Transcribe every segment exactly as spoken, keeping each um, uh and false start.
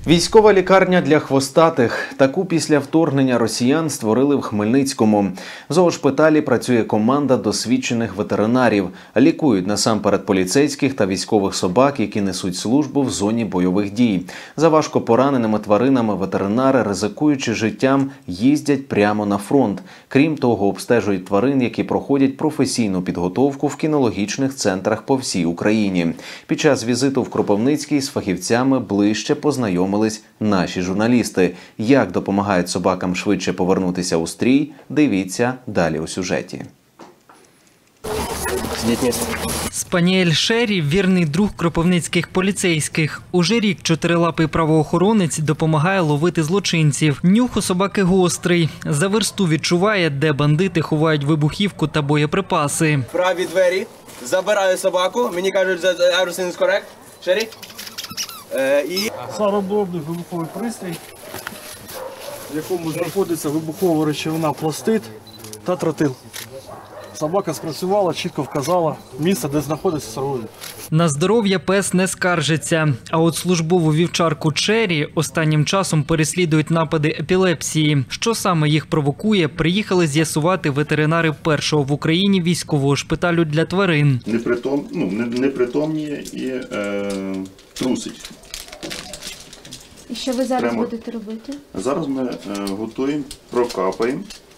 Військова лікарня для хвостатих. Таку після вторгнення росіян створили в Хмельницькому. В зоошпиталі працює команда досвідчених ветеринарів. Лікують насамперед поліцейських та військових собак, які несуть службу в зоні бойових дій. За важко пораненими тваринами ветеринари, ризикуючи життям, їздять прямо на фронт. Крім того, обстежують тварин, які проходять професійну підготовку в кінологічних центрах по всій Україні. Під час візиту в Кропивницький з фахівцями ближче познайомилися наші журналісти. Як допомагають собакам швидше повернутися у стрій, дивіться далі у сюжеті. Спаніель Шері – вірний друг кропивницьких поліцейських. Уже рік чотирилапий правоохоронець допомагає ловити злочинців. Нюх у собаки гострий. За версту відчуває, де бандити ховають вибухівку та боєприпаси. Праві двері, забираю собаку, мені кажуть, що everything is correct. Шері? І... Саморобний вибуховий пристрій, в якому знаходиться вибухова речовина пластид та тротил. Собака спрацювала, чітко вказала місце, де знаходиться сировина. На здоров'я пес не скаржиться. А от службову вівчарку Чері останнім часом переслідують напади епілепсії. Що саме їх провокує, приїхали з'ясувати ветеринари першого в Україні військового шпиталю для тварин. Непритом, ну, непритомніє і е, трусить. І що ви зараз Прямо. будете робити? Зараз ми е, готуємо, прокапаємо,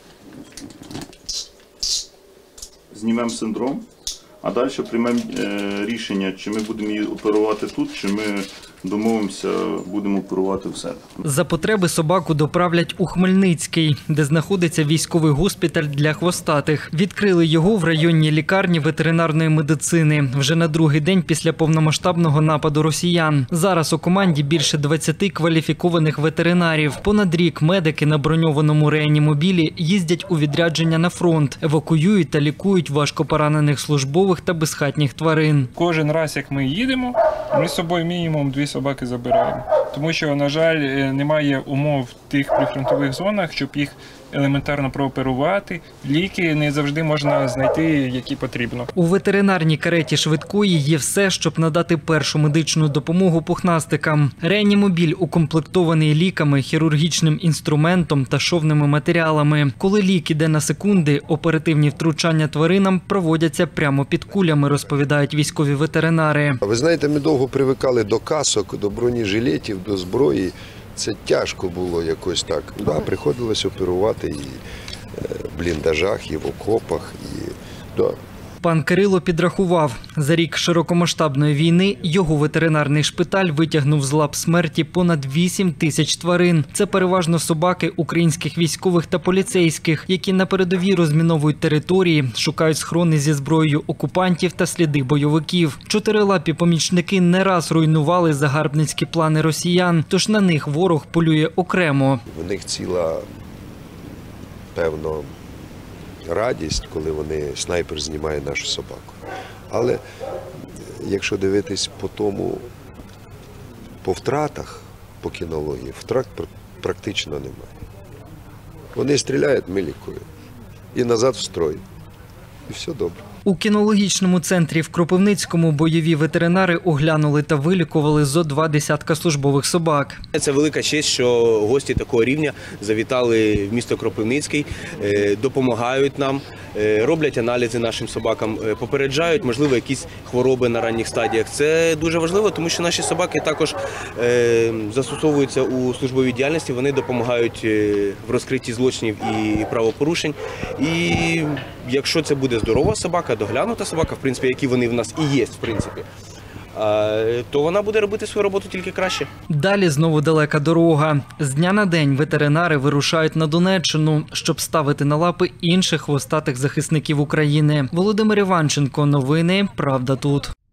знімемо синдром, а далі приймемо е, рішення, чи ми будемо її оперувати тут, чи ми домовимося, будемо оперувати в себе. За потреби собаку доправлять у Хмельницький, де знаходиться військовий госпіталь для хвостатих. Відкрили його в районній лікарні ветеринарної медицини вже на другий день після повномасштабного нападу росіян. Зараз у команді більше двадцяти кваліфікованих ветеринарів. Понад рік медики на броньованому реанімобілі їздять у відрядження на фронт, евакуюють та лікують важкопоранених службових та безхатніх тварин. Кожен раз, як ми їдемо, ми з собою мінімум дві собаки забираємо. Тому що, на жаль, немає умов в тих прифронтових зонах, щоб їх елементарно прооперувати. Ліки не завжди можна знайти, які потрібно. У ветеринарній кареті швидкої є все, щоб надати першу медичну допомогу пухнастикам. Реанімобіль укомплектований ліками, хірургічним інструментом та шовними матеріалами. Коли лік іде на секунди, оперативні втручання тваринам проводяться прямо під кулями, розповідають військові ветеринари. Ви знаєте, ми довго привикали до касок, до бронежилетів, до зброї. Це тяжко було якось так. Да, приходилось оперувати і в бліндажах, і в окопах. І... Да. Пан Кирило підрахував, за рік широкомасштабної війни його ветеринарний шпиталь витягнув з лап смерті понад вісім тисяч тварин. Це переважно собаки українських військових та поліцейських, які на передовій розміновують території, шукають схорони зі зброєю окупантів та сліди бойовиків. Чотирилапі помічники не раз руйнували загарбницькі плани росіян, тож на них ворог полює окремо. У них ціла, певно, радість, коли вони, снайпер знімає нашу собаку. Але якщо дивитись по тому, по втратах, по кінології, втрат практично немає. Вони стріляють, ми лікуємо. І назад в строй. І все добре. У кінологічному центрі в Кропивницькому бойові ветеринари оглянули та вилікували зо два десятка службових собак. Це велика честь, що гості такого рівня завітали в місто Кропивницький, допомагають нам, роблять аналізи нашим собакам, попереджають, можливо, якісь хвороби на ранніх стадіях. Це дуже важливо, тому що наші собаки також застосовуються у службовій діяльності, вони допомагають в розкритті злочинів і правопорушень. І якщо це буде здорова собака, доглянута собака, в принципі, які вони в нас і є, в принципі, то вона буде робити свою роботу тільки краще. Далі знову далека дорога. З дня на день ветеринари вирушають на Донеччину, щоб ставити на лапи інших хвостатих захисників України. Володимир Іванченко. Новини. Правда тут.